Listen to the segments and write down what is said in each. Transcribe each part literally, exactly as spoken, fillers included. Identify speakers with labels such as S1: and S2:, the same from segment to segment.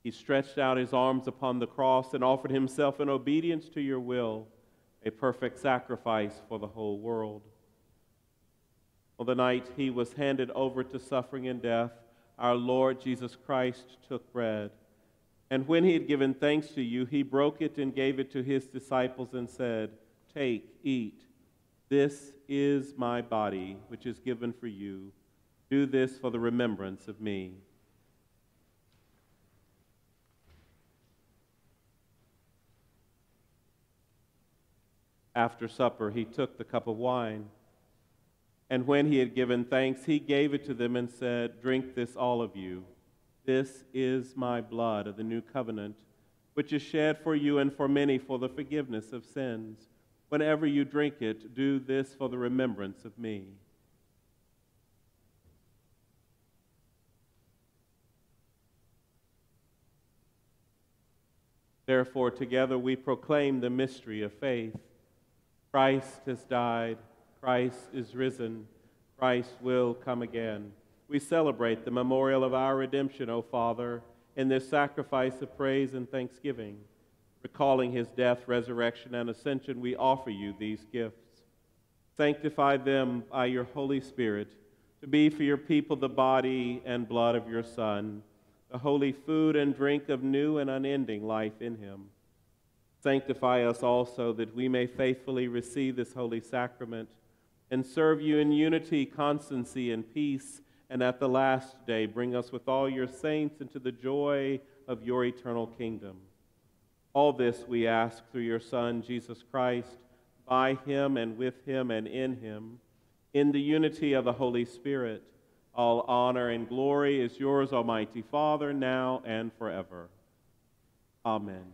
S1: He stretched out his arms upon the cross and offered himself in obedience to your will, a perfect sacrifice for the whole world. On the night he was handed over to suffering and death, our Lord Jesus Christ took bread. And when he had given thanks to you, he broke it and gave it to his disciples and said, "Take, eat. This is my body, which is given for you. Do this for the remembrance of me." After supper, he took the cup of wine. And when he had given thanks, he gave it to them and said, "Drink this, all of you. This is my blood of the new covenant, which is shed for you and for many for the forgiveness of sins. Whenever you drink it, do this for the remembrance of me." Therefore, together we proclaim the mystery of faith. Christ has died. Christ is risen. Christ will come again. We celebrate the memorial of our redemption, O Father, in this sacrifice of praise and thanksgiving. Recalling his death, resurrection, and ascension, we offer you these gifts. Sanctify them by your Holy Spirit to be for your people the body and blood of your Son, the holy food and drink of new and unending life in him. Sanctify us also that we may faithfully receive this holy sacrament and serve you in unity, constancy, and peace, and at the last day bring us with all your saints into the joy of your eternal kingdom. All this we ask through your Son, Jesus Christ, by him and with him and in him, in the unity of the Holy Spirit. All honor and glory is yours, Almighty Father, now and forever. Amen.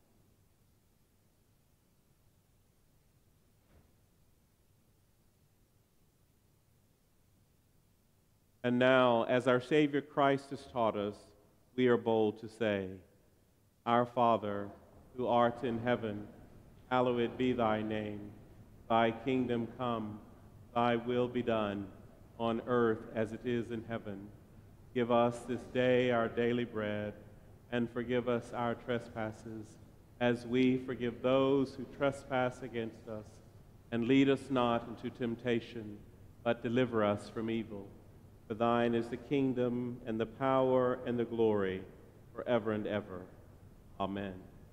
S1: And now, as our Savior Christ has taught us, we are bold to say, "Our Father, who art in heaven, hallowed be thy name. Thy kingdom come, thy will be done, on earth as it is in heaven. Give us this day our daily bread, and forgive us our trespasses, as we forgive those who trespass against us. And lead us not into temptation, but deliver us from evil. For thine is the kingdom, and the power, and the glory, forever and ever. Amen."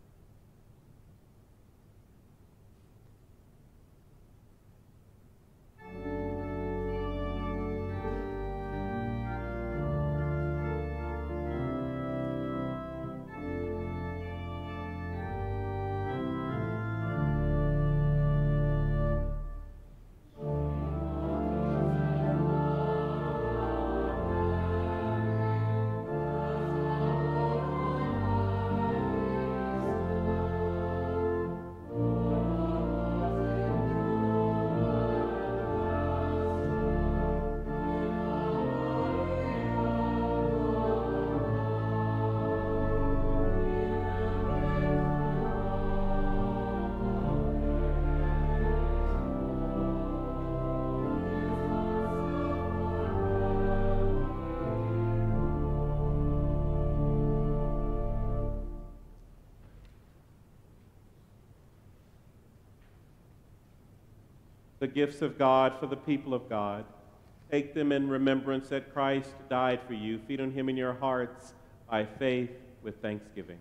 S1: The gifts of God for the people of God. Take them in remembrance that Christ died for you. Feed on him in your hearts by faith with thanksgiving.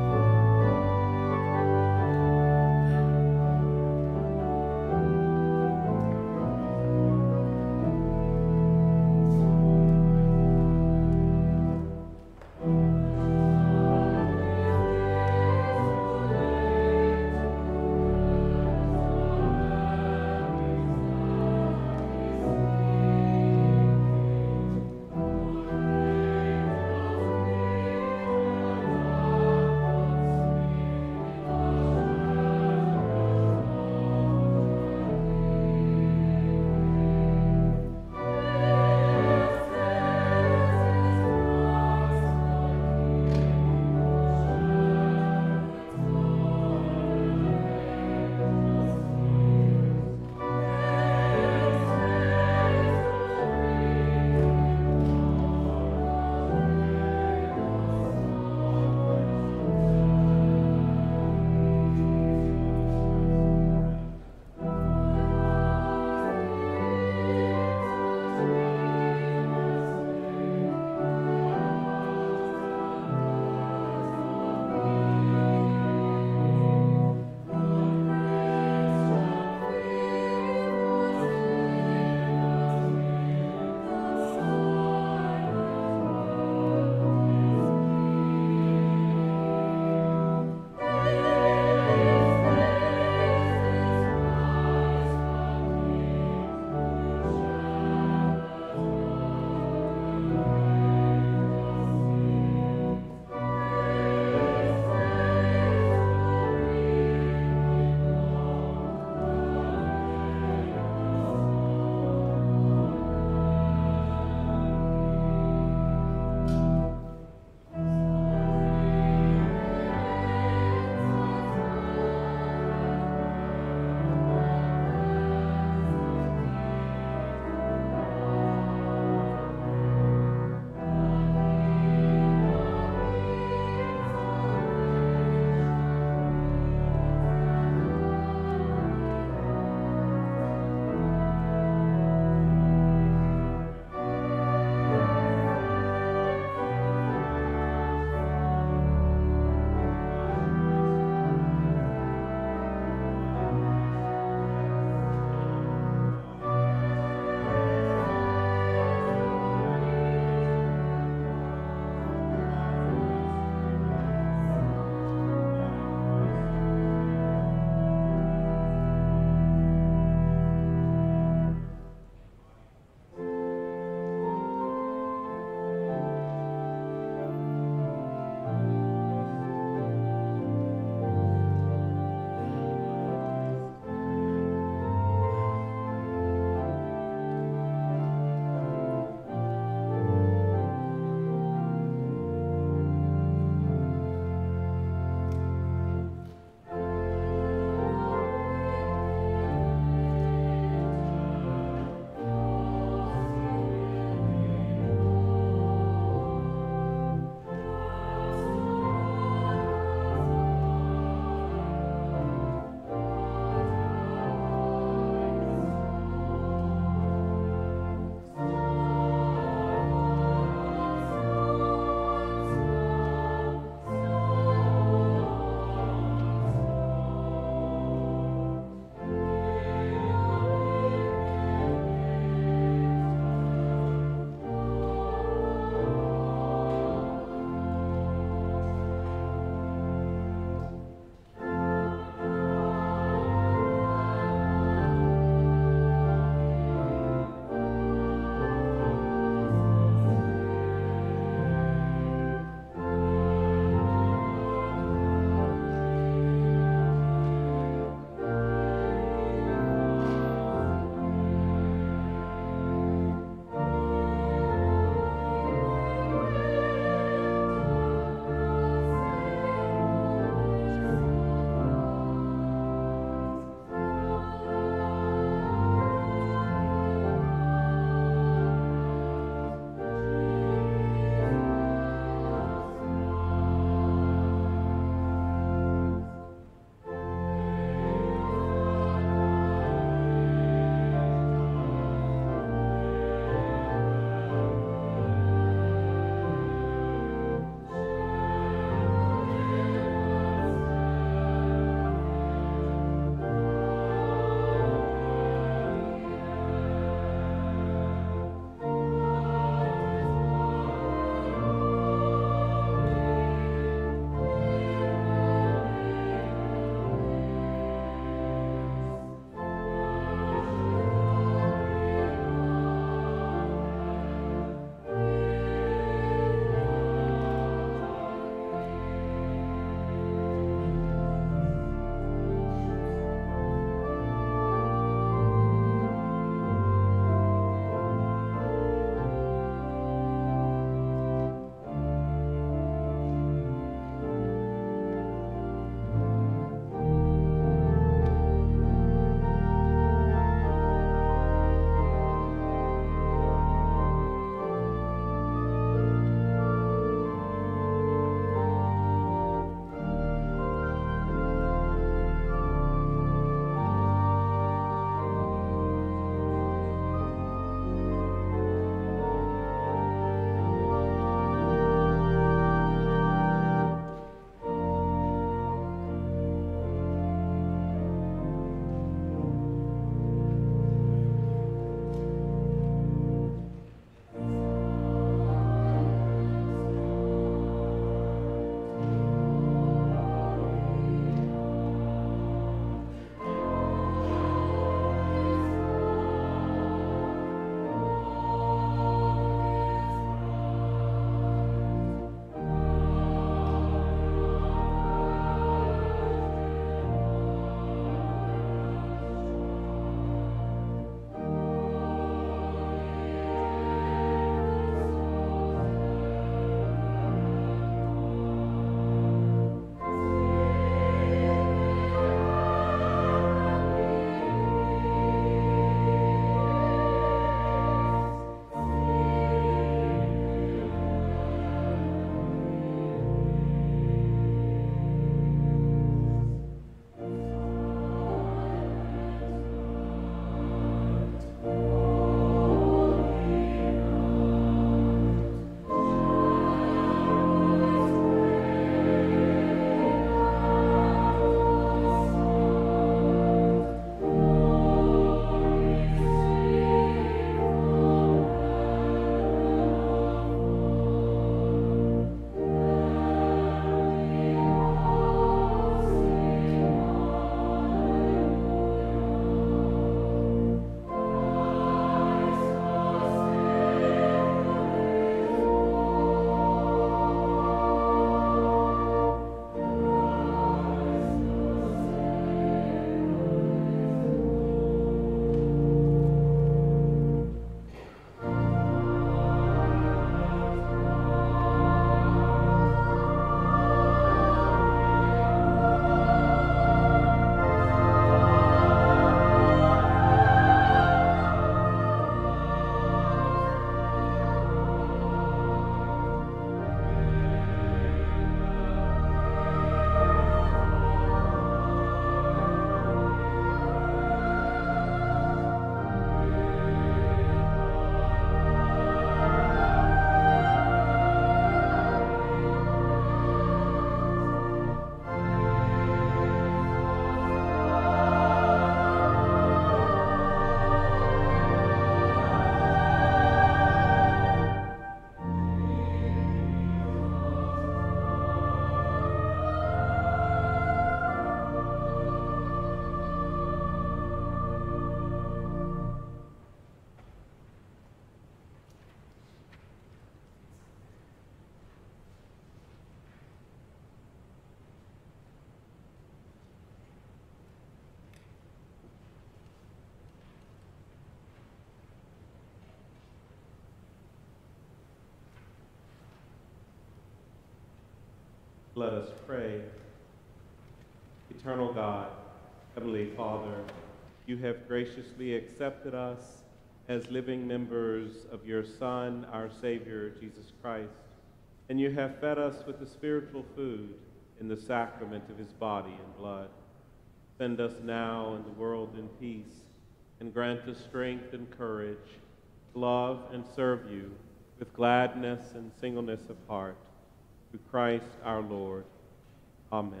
S1: Let us pray. Eternal God, Heavenly Father, you have graciously accepted us as living members of your Son, our Savior, Jesus Christ, and you have fed us with the spiritual food in the sacrament of his body and blood. Send us now in the world in peace, and grant us strength and courage to love and serve you with gladness and singleness of heart. Through Christ our Lord. Amen.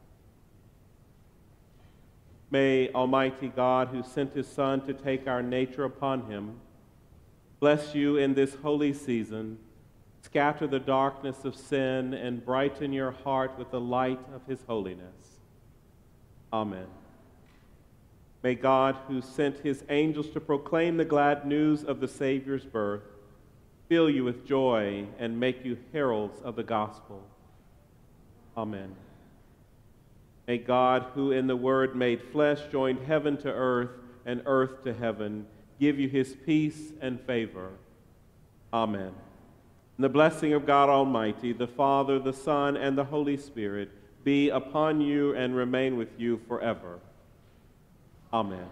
S1: May Almighty God, who sent his Son to take our nature upon him, bless you in this holy season, scatter the darkness of sin, and brighten your heart with the light of his holiness. Amen. May God, who sent his angels to proclaim the glad news of the Savior's birth, fill you with joy and make you heralds of the gospel. Amen. May God, who in the Word made flesh, joined heaven to earth and earth to heaven, give you his peace and favor. Amen. And the blessing of God Almighty, the Father, the Son, and the Holy Spirit be upon you and remain with you forever. Amen.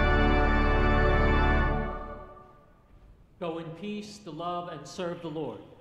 S2: Go in peace to love and serve the Lord.